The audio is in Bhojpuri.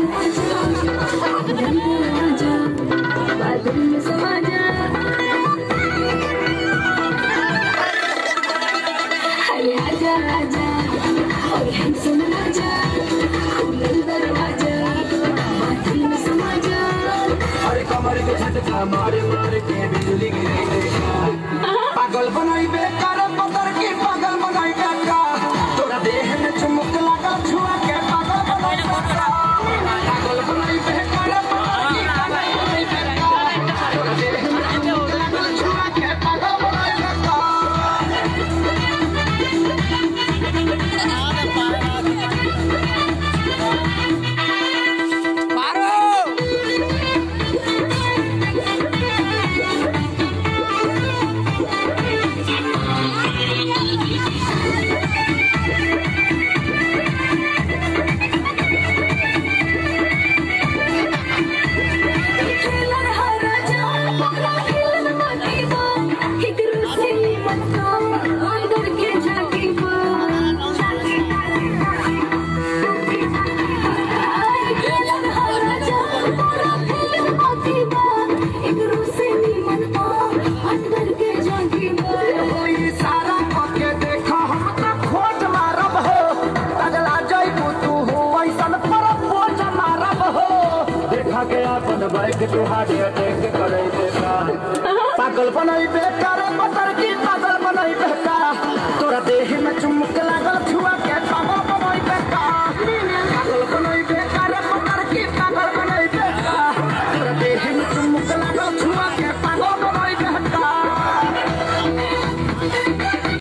मारे मारे के बिजली गिरे पागल बनाई बेकार पतर की पागल बनाई बेकार तोरा देह में चुमुक लगा छुआ के पागल बनाई बेकार पतर की पागल बनाई बेकार तोरा देह में चुमुक लगा छुआ के पागल बनाई पागल बनाई बेकार पतर की पागल बनाई बेकार तोरा देह में